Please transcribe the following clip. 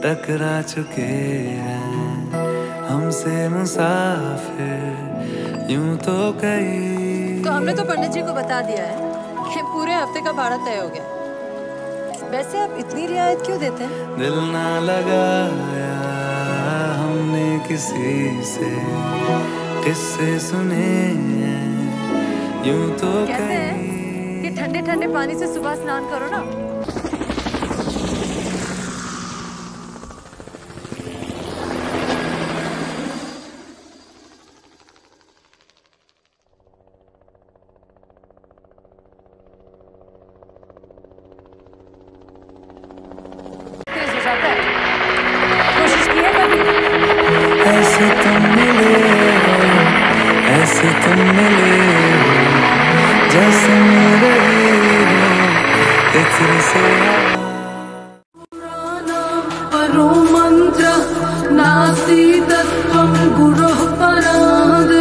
टकरा चुके हैं हमसे मुसाफिर यूं तो कई। तो हमने तो पंडित जी को बता दिया है कि पूरे हफ्ते का भाड़ा तय हो गया। वैसे आप इतनी रियायत क्यों देते हैं? दिल ना लगाया हमने किसी से, किस्से सुने हैं यूं तो कहते हैं कि ठंडे ठंडे पानी से सुबह स्नान करो ना। कोशिश की है कभी? ऐसे तुम मिले हो, ऐसे तुम मिले हो, जैसे मेरे हो इत्र से परो मंत्र नास्ति तत्त्वं गुरोः पराद्